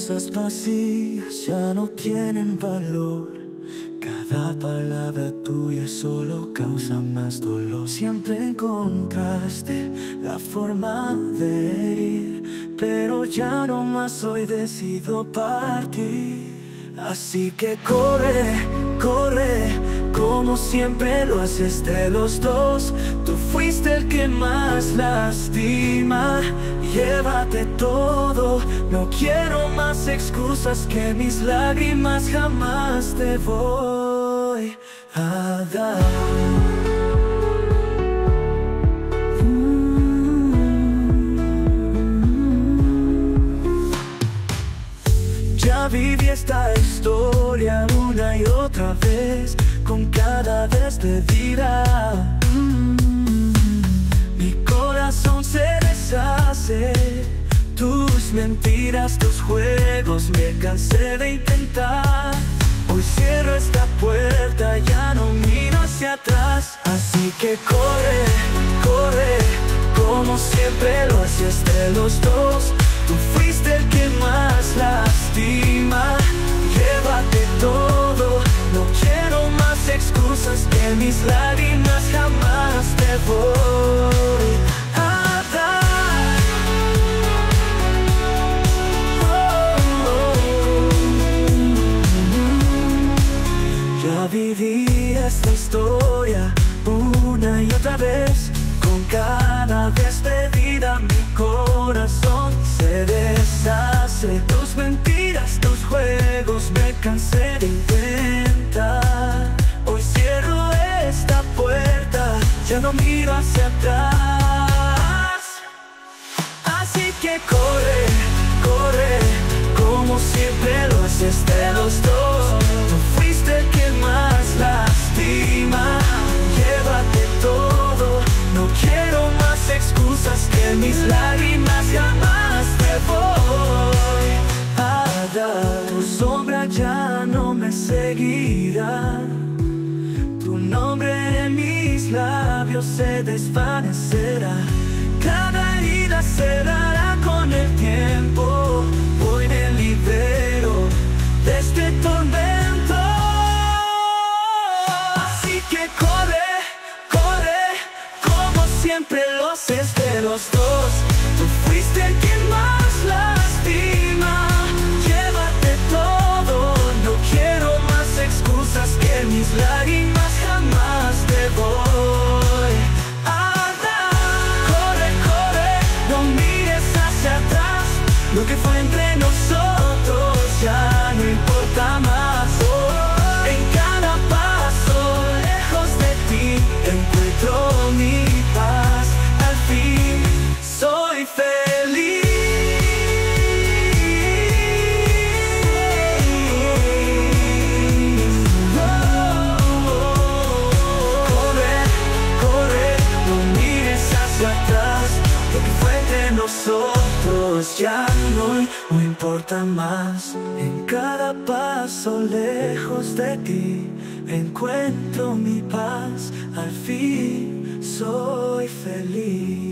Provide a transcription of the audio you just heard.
promesas vacías ya no tienen valor. Cada palabra tuya solo causa más dolor. Siempre encontraste la forma de herir, pero ya no más hoy decido partir. Así que corre, corre, como siempre lo haces de los dos. Tú fuiste el que más lastima, llévate todo. No quiero más excusas, que mis lágrimas jamás te voy a dar. Ya viví esta historia una y otra vez, con cada despedida. Mi corazón se deshace, tus mentiras, tus juegos, me cansé de intentar. Hoy cierro esta puerta, ya no miro hacia atrás. Así que corre, corre, como siempre lo hacías de los dos. Tú fuiste el que más lastima, llévate todo. No quiero más excusas, que mis lágrimas jamás te voy a dar. Ya viví esta historia una y otra vez, con cada despedida mi corazón se deshace. Tus mentiras, tus juegos, me cansé de intentar. Hoy cierro esta puerta, ya no miro hacia atrás. Así que corre, corre, como siempre lo haces de los dos. Tú fuiste el que más lastima, llévate todo. No quiero más excusas, que mis lágrimas jamás te voy a dar. Tu sombra ya no me seguirá, tu nombre en mis labios se desvanecerá. Cada herida cerrará con el tiempo. Hoy me libero de este tormento. Así que corre, corre, como siempre lo haces de los dos. Tú fuiste el que más lastima, llévate todo. No quiero más excusas, que mis lágrimas jamás te voy a dar. Corre, corre, no mires hacia atrás. Lo que fue entre nosotros ya no importa más. En cada paso lejos de ti encuentro mi paz. Al fin soy feliz. Corre, corre, no mires hacia atrás. Lo que fue entre nosotros ya no importa más. En cada paso lejos de ti encuentro mi paz. Al fin soy feliz.